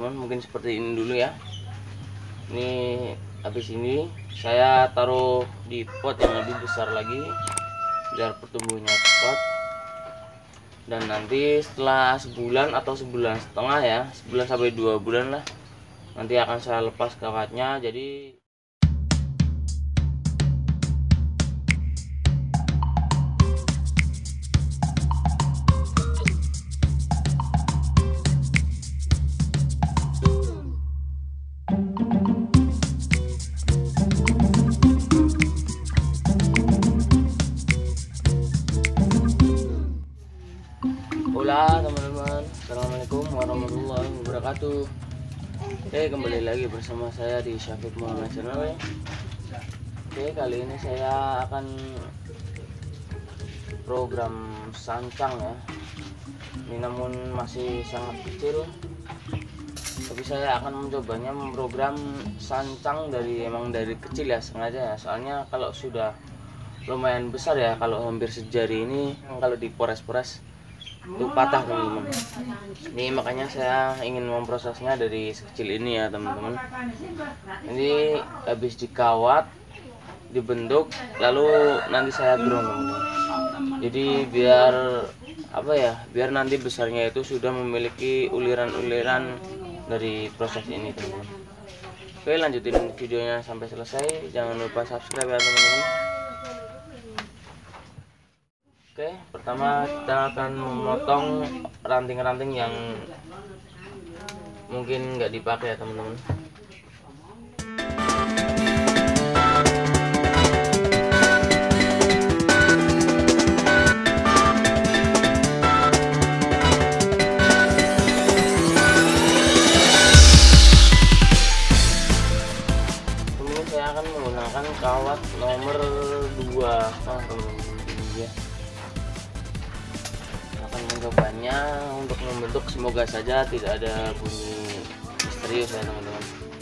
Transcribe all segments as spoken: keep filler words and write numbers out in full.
teman-teman. Mungkin seperti ini dulu ya. Ini habis ini saya taruh di pot yang lebih besar lagi biar pertumbuhannya cepat. Dan nanti setelah sebulan atau sebulan setengah ya, sebulan sampai dua bulan lah, nanti akan saya lepas kawatnya. Jadi Hola teman-teman, assalamualaikum warahmatullahi wabarakatuh. Oke, kembali lagi bersama saya di Syafiq Muhammad Channel. Oke, kali ini saya akan program sancang ya. Ini namun masih sangat kecil, tapi saya akan mencobanya memprogram sancang dari emang dari kecil ya, sengaja ya. Soalnya kalau sudah lumayan besar ya, kalau hampir sejari ini, kalau dipores-pores itu patah teman-teman. Ini makanya saya ingin memprosesnya dari sekecil ini ya teman-teman. Ini habis dikawat, dibentuk, lalu nanti saya ground teman-teman. Jadi biar apa ya, biar nanti besarnya itu sudah memiliki uliran-uliran dari proses ini teman-teman. Oke, lanjutin videonya sampai selesai. Jangan lupa subscribe ya teman-teman. Oke, pertama kita akan memotong ranting-ranting yang mungkin nggak dipakai ya teman-teman. Kemudian saya akan menggunakan kawat nomor dua oh, teman-teman ya. Mencobanya untuk membentuk, semoga saja tidak ada bunyi misterius ya teman-teman.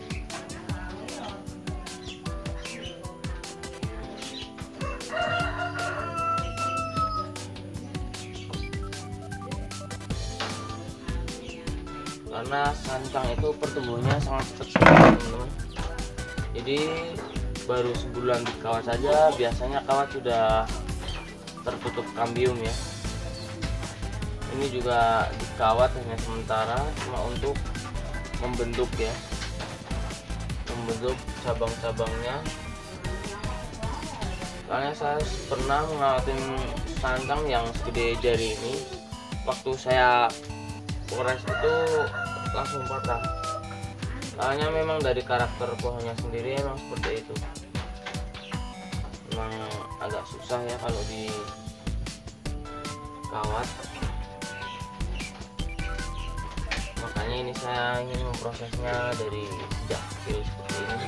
Karena sancang itu pertumbuhannya sangat cepat sekali teman-teman. Jadi baru sebulan dikawat saja biasanya kawat sudah tertutup kambium ya. Ini juga dikawat hanya sementara, cuma untuk membentuk ya, membentuk cabang-cabangnya. Soalnya saya pernah mengawatin sancang yang segede jari ini, waktu saya pores itu langsung patah. Soalnya memang dari karakter pohonnya sendiri memang seperti itu. Memang agak susah ya kalau dikawat. Makanya ini saya ingin memprosesnya dari sejak kecil seperti ini.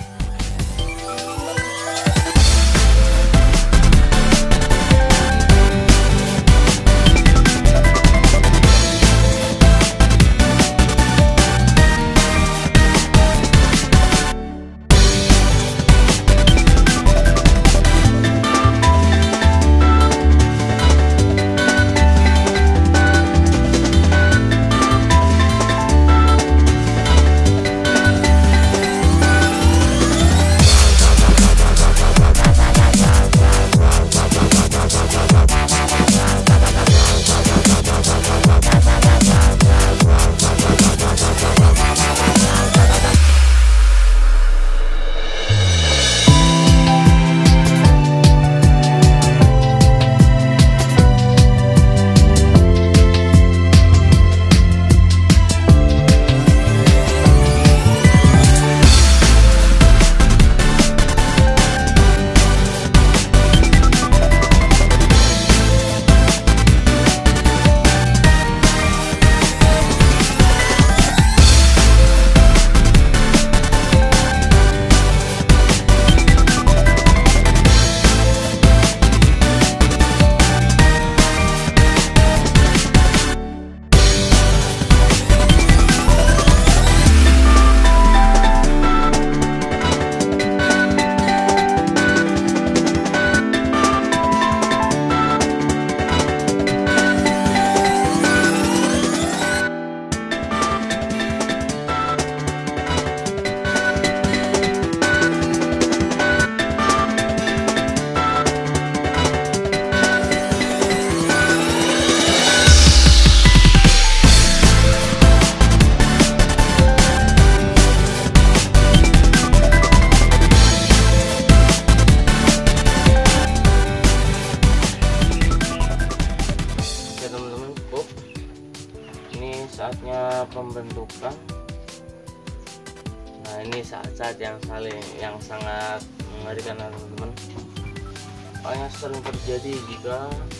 Nah, ini saat-saat yang saling yang sangat mengerikan teman-teman. Soalnya sering terjadi jika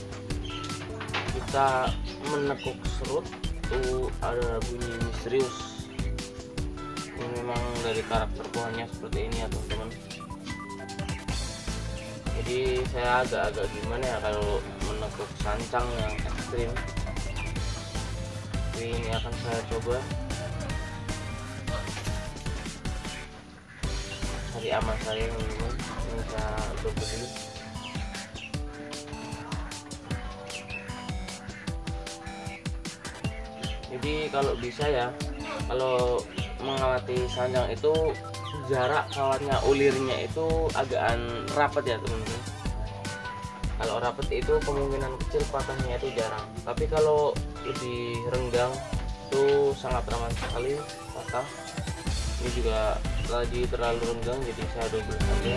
kita menekuk serut itu ada bunyi misterius. Ini memang dari karakter pohonnya seperti ini ya teman-teman. Jadi saya agak-agak gimana ya kalau menekuk sancang yang ekstrim. Tapi ini akan saya coba cari aman saya teman-teman. Ini saya coba dulu. Jadi kalau bisa ya, kalau mengamati sancang itu jarak kawatnya ulirnya itu agakan rapat ya teman-teman. Kalau rapat itu kemungkinan kecil patahnya itu jarang, tapi kalau lebih renggang itu sangat rawan sekali patah. Ini juga lagi terlalu renggang, jadi saya double saja.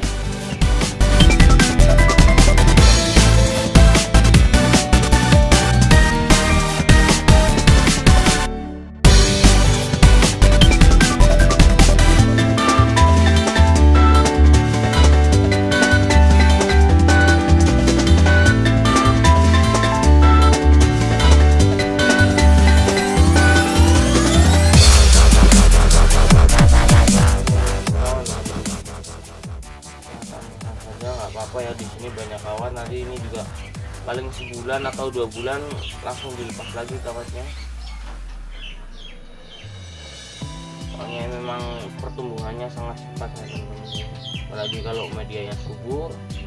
Apa ya, di sini banyak kawat, nanti ini juga paling sebulan atau dua bulan langsung dilepas lagi kawatnya. Soalnya memang pertumbuhannya sangat cepat ya teman-teman, apalagi kalau medianya subur.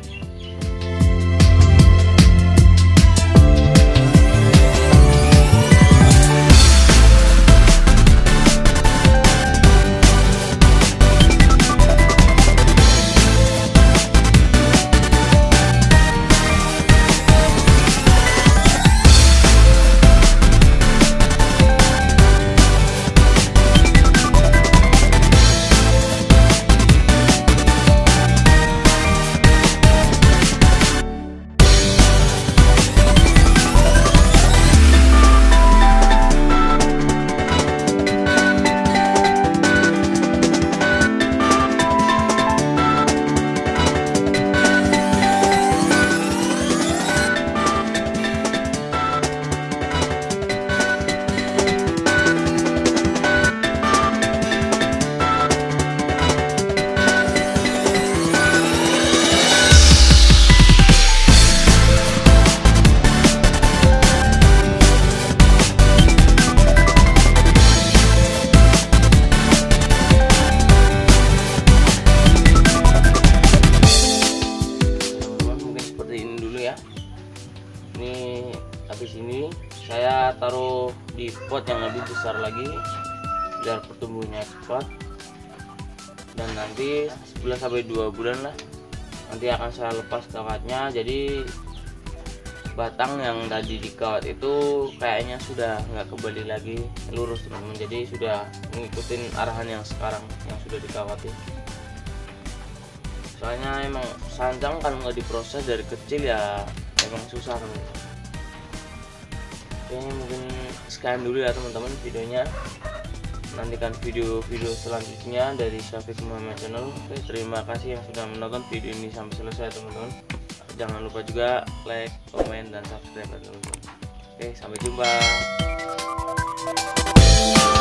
Ini habis ini saya taruh di pot yang lebih besar lagi biar pertumbuhannya cepat, dan nanti sebulan sampai dua bulan lah nanti akan saya lepas kawatnya. Jadi batang yang tadi dikawat itu kayaknya sudah nggak kembali lagi lurus teman-teman, jadi sudah mengikuti arahan yang sekarang yang sudah dikawati. Soalnya emang sancang kan nggak diproses dari kecil ya, emang susah teman-teman. Oke, mungkin sekian dulu ya teman-teman videonya. Nantikan video-video selanjutnya dari Syafiq Muhammad Channel. Oke, terima kasih yang sudah menonton video ini sampai selesai teman-teman. Jangan lupa juga like, komen, dan subscribe teman-teman. Oke, sampai jumpa.